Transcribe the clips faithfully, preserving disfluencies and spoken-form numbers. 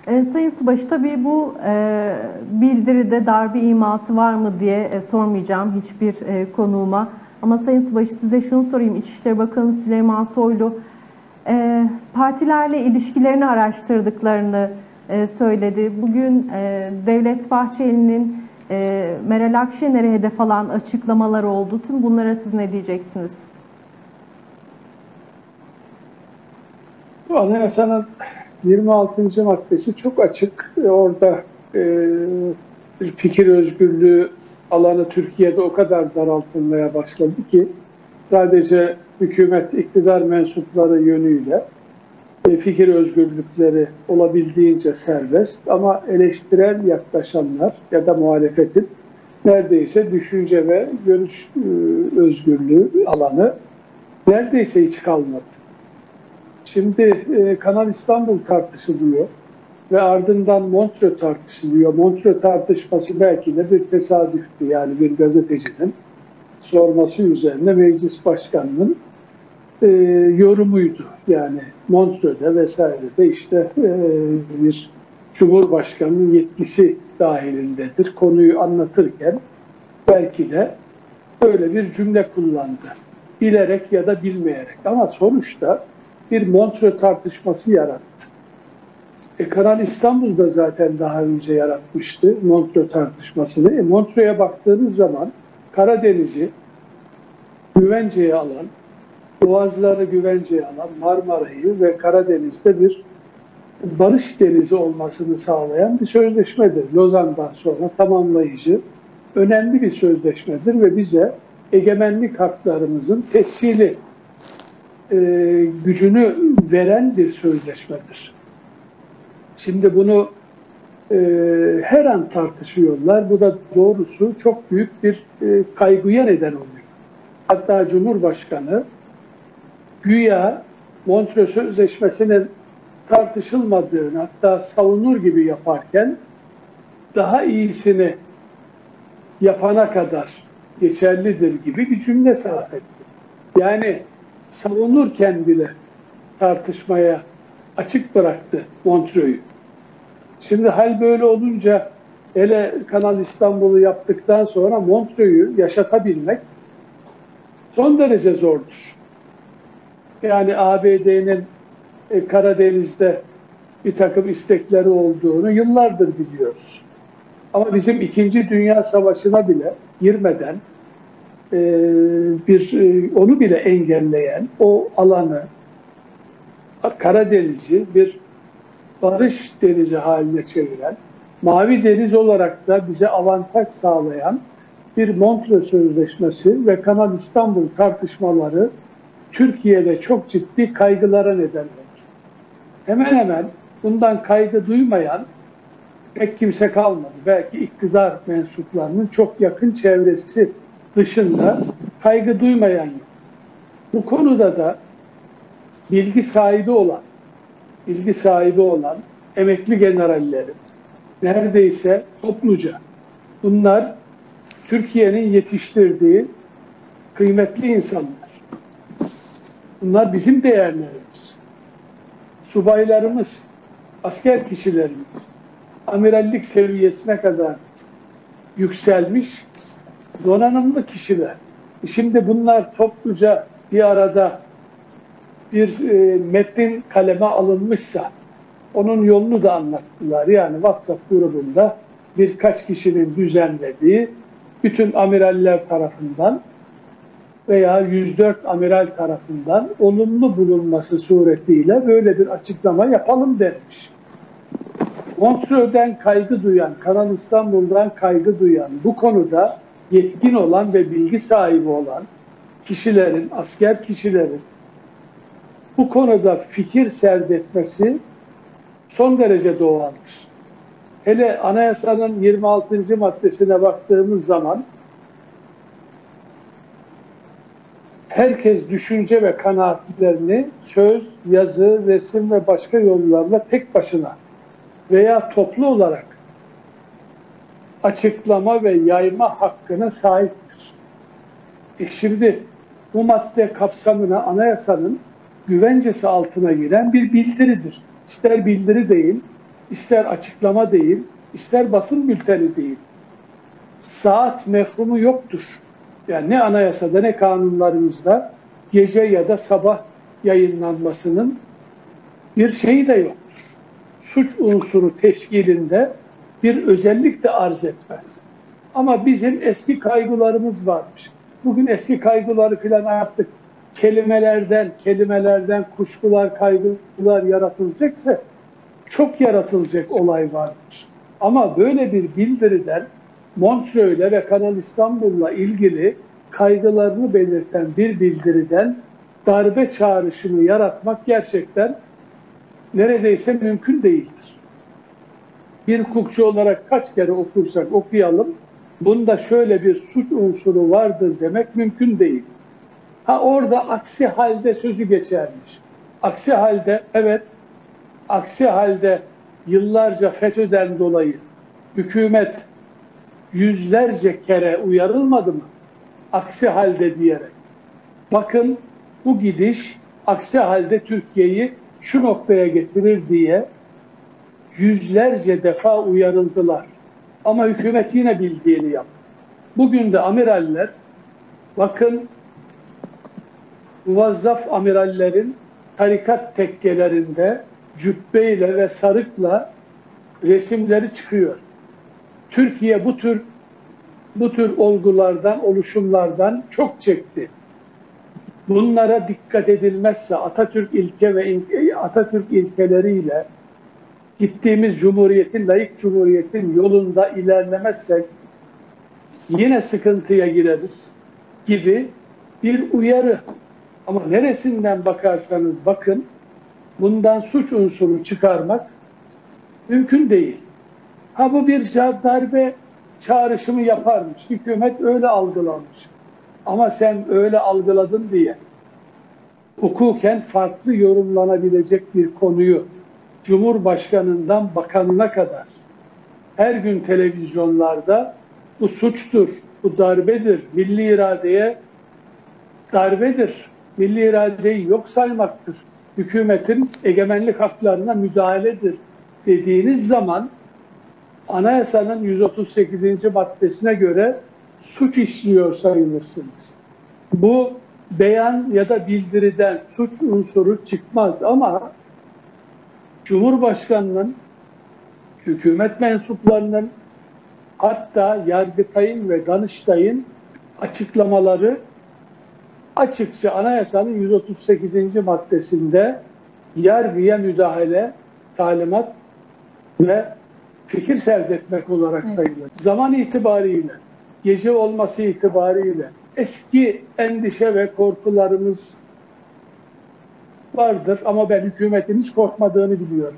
E, Sayın Subaşı, tabii bu e, bildiride darbe iması var mı diye e, sormayacağım hiçbir e, konuğuma. Ama Sayın Subaşı, size şunu sorayım. İçişleri Bakanı Süleyman Soylu e, partilerle ilişkilerini araştırdıklarını e, söyledi. Bugün e, Devlet Bahçeli'nin e, Meral Akşener'e hedef alan açıklamalar oldu. Tüm bunlara siz ne diyeceksiniz? Bu anayasanın yirmi altıncı maddesi çok açık. Orada e, bir fikir özgürlüğü alanı Türkiye'de o kadar daraltılmaya başladı ki sadece hükümet, iktidar mensupları yönüyle e, fikir özgürlükleri olabildiğince serbest, ama eleştirel yaklaşanlar ya da muhalefetin neredeyse düşünce ve görüş e, özgürlüğü alanı neredeyse hiç kalmadı. Şimdi e, Kanal İstanbul tartışılıyor ve ardından Montreux tartışılıyor. Montreux tartışması belki de bir tesadüftü, yani bir gazetecinin sorması üzerine meclis başkanının e, yorumuydu. Yani Montreux'de vesairede işte e, bir Cumhurbaşkanı'nın yetkisi dahilindedir. Konuyu anlatırken belki de böyle bir cümle kullandı. Bilerek ya da bilmeyerek, ama sonuçta bir Montreux tartışması yarattı. E, Kanal İstanbul'da zaten daha önce yaratmıştı Montreux tartışmasını. E, Montreux'e baktığınız zaman Karadeniz'i güvenceye alan, Boğazları güvenceye alan, Marmara'yı ve Karadeniz'de bir barış denizi olmasını sağlayan bir sözleşmedir. Lozan'dan sonra tamamlayıcı, önemli bir sözleşmedir ve bize egemenlik haklarımızın tescili e, gücünü veren bir sözleşmedir. Şimdi bunu e, her an tartışıyorlar. Bu da doğrusu çok büyük bir e, kaygıya neden oluyor. Hatta Cumhurbaşkanı güya Montreux Sözleşmesi'nin tartışılmadığını, hatta savunur gibi yaparken daha iyisini yapana kadar geçerlidir gibi bir cümle sarf etti. Yani savunurken bile tartışmaya açık bıraktı Montreux'u. Şimdi hal böyle olunca, hele Kanal İstanbul'u yaptıktan sonra Montreux'u yaşatabilmek son derece zordur. Yani A B D'nin e, Karadeniz'de bir takım istekleri olduğunu yıllardır biliyoruz. Ama bizim İkinci Dünya Savaşı'na bile girmeden e, bir e, onu bile engelleyen o alanı, Karadeniz'i bir barış denizi haline çeviren, Mavi Deniz olarak da bize avantaj sağlayan bir Montreux Sözleşmesi ve Kanal İstanbul tartışmaları Türkiye'de çok ciddi kaygılara neden oldu. Hemen hemen bundan kaygı duymayan pek kimse kalmadı. Belki iktidar mensuplarının çok yakın çevresi dışında kaygı duymayan yok. Bu konuda da bilgi sahibi olan, bilgi sahibi olan emekli generallerin neredeyse topluca, bunlar Türkiye'nin yetiştirdiği kıymetli insanlar. Bunlar bizim değerlerimiz. Subaylarımız, asker kişilerimiz, amirallik seviyesine kadar yükselmiş donanımlı kişiler. Şimdi bunlar topluca bir arada bir e, metin kaleme alınmışsa onun yolunu da anlattılar. Yani WhatsApp grubunda birkaç kişinin düzenlediği, bütün amiraller tarafından veya yüz dört amiral tarafından olumlu bulunması suretiyle böyle bir açıklama yapalım denmiş. Montreux'den kaygı duyan, Kanal İstanbul'dan kaygı duyan, bu konuda yetkin olan ve bilgi sahibi olan kişilerin, asker kişilerin bu konuda fikir serdetmesi son derece doğaldır. Hele anayasanın yirmi altıncı maddesine baktığımız zaman herkes düşünce ve kanaatlerini söz, yazı, resim ve başka yollarla tek başına veya toplu olarak açıklama ve yayma hakkına sahiptir. E şimdi bu madde kapsamına anayasanın güvencesi altına giren bir bildiridir. İster bildiri değil, ister açıklama değil, ister basın bülteni değil. Saat mefhumu yoktur. Yani ne anayasada ne kanunlarımızda gece ya da sabah yayınlanmasının bir şeyi de yoktur. Suç unsuru teşkilinde bir özellik de arz etmez. Ama bizim eski kaygılarımız varmış. Bugün eski kaygıları falan artık kelimelerden, kelimelerden kuşkular, kaygılar yaratılacaksa çok yaratılacak olay vardır. Ama böyle bir bildiriden Montreux'le ve Kanal İstanbul'la ilgili kaygılarını belirten bir bildiriden darbe çağrışımı yaratmak gerçekten neredeyse mümkün değildir. Bir hukukçu olarak kaç kere okursak okuyalım, bunda şöyle bir suç unsuru vardır demek mümkün değil. Ha orada aksi halde sözü geçermiş. Aksi halde, evet, aksi halde yıllarca FETÖ'den dolayı hükümet yüzlerce kere uyarılmadı mı? Aksi halde diyerek. Bakın bu gidiş aksi halde Türkiye'yi şu noktaya getirir diye yüzlerce defa uyarıldılar. Ama hükümet yine bildiğini yaptı. Bugün de amiraller, bakın muvazzaf amirallerin tarikat tekkelerinde cübbeyle ve sarıkla resimleri çıkıyor. Türkiye bu tür bu tür olgulardan, oluşumlardan çok çekti. Bunlara dikkat edilmezse Atatürk ilke ve Atatürk ilkeleriyle gittiğimiz cumhuriyetin, layık cumhuriyetin yolunda ilerlemezsek yine sıkıntıya gireriz gibi bir uyarı. Ama neresinden bakarsanız bakın bundan suç unsuru çıkarmak mümkün değil. Ha bu bir darbe çağrışımı yaparmış. Hükümet öyle algılanmış. Ama sen öyle algıladın diye hukuken farklı yorumlanabilecek bir konuyu Cumhurbaşkanından bakanına kadar her gün televizyonlarda bu suçtur, bu darbedir, milli iradeye darbedir, milli iradeyi yok saymaktır, hükümetin egemenlik haklarına müdahaledir dediğiniz zaman Anayasanın yüz otuz sekizinci maddesine göre suç işliyor sayılırsınız. Bu beyan ya da bildiriden suç unsuru çıkmaz ama Cumhurbaşkanının, hükümet mensuplarının, hatta Yargıtay'ın ve Danıştay'ın açıklamaları açıkça Anayasanın yüz otuz sekizinci maddesinde yargıya müdahale, talimat ve fikir serdetmek olarak evet. sayılır. Zaman itibariyle, gece olması itibariyle eski endişe ve korkularımız vardır ama ben hükümetin hiç korkmadığını biliyorum.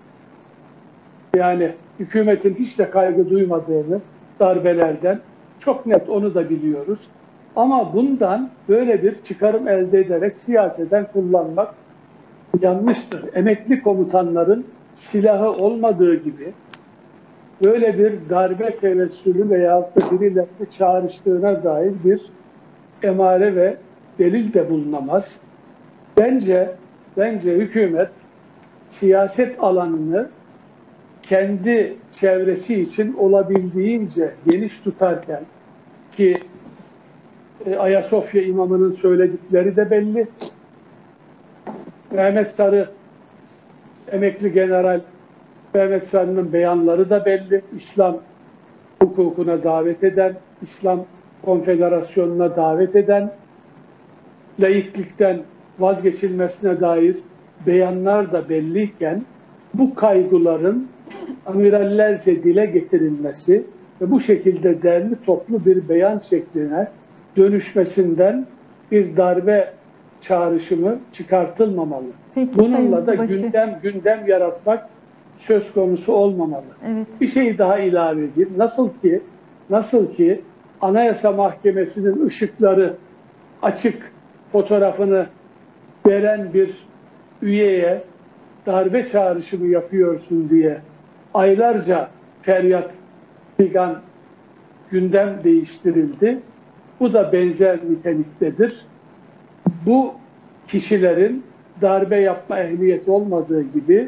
Yani hükümetin hiç de kaygı duymadığını darbelerden çok net onu da biliyoruz. Ama bundan böyle bir çıkarım elde ederek siyaseten kullanmak yanlıştır. Emekli komutanların silahı olmadığı gibi böyle bir darbe tevessülü veyahut da birilerini çağrıştığına dair bir emare ve delil de bulunamaz. Bence, bence hükümet siyaset alanını kendi çevresi için olabildiğince geniş tutarken ki e, Ayasofya imamının söyledikleri de belli. Mehmet Sarı, emekli general Mehmet Sarı'nın beyanları da belli. İslam hukukuna davet eden, İslam Konfederasyonu'na davet eden, laiklikten vazgeçilmesine dair beyanlar da belliyken bu kaygıların amirallerce dile getirilmesi ve bu şekilde derli toplu bir beyan şekline dönüşmesinden bir darbe çağrışımı çıkartılmamalı. Peki, bununla da Subaşı. gündem gündem yaratmak söz konusu olmamalı. Evet. Bir şey daha ilave edeyim. Nasıl ki nasıl ki Anayasa Mahkemesi'nin ışıkları açık fotoğrafını veren bir üyeye darbe çağrışımı yapıyorsun diye aylarca feryat figan gündem değiştirildi. Bu da benzer niteliktedir. Bu kişilerin darbe yapma ehliyeti olmadığı gibi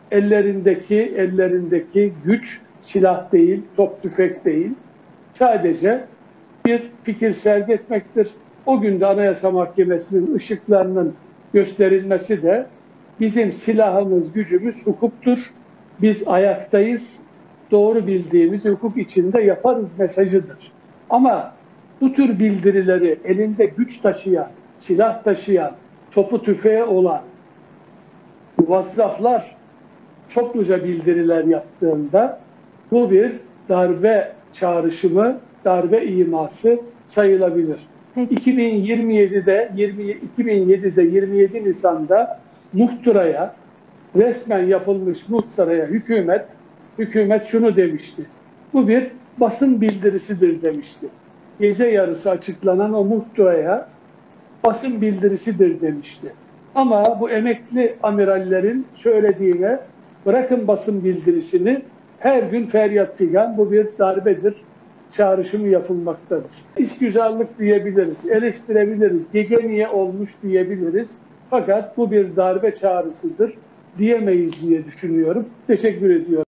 ellerindeki ellerindeki güç silah değil, top tüfek değil. Sadece bir fikir sergitmektir. O gün de Anayasa Mahkemesi'nin ışıklarının gösterilmesi de bizim silahımız, gücümüz hukuktur. Biz ayaktayız. Doğru bildiğimiz hukuk içinde yaparız mesajıdır. Ama bu tür bildirileri elinde güç taşıyan, silah taşıyan, topu tüfeği olan muvazzaflar topluca bildiriler yaptığında bu bir darbe çağrışımı, darbe iması sayılabilir. Peki. iki bin yirmi yedide iki bin yedide yirmi yedi Nisan'da muhtıraya, resmen yapılmış muhtıraya hükümet hükümet şunu demişti. Bu bir basın bildirisidir demişti. Gece yarısı açıklanan o muhtıraya basın bildirisidir demişti. Ama bu emekli amirallerin söylediğine bırakın basın bildirisini, her gün feryat figan bu bir darbedir çağrışımı yapılmaktadır. İşgüzarlık diyebiliriz, eleştirebiliriz, gece niye olmuş diyebiliriz. Fakat bu bir darbe çağrısıdır diyemeyiz diye düşünüyorum. Teşekkür ediyorum.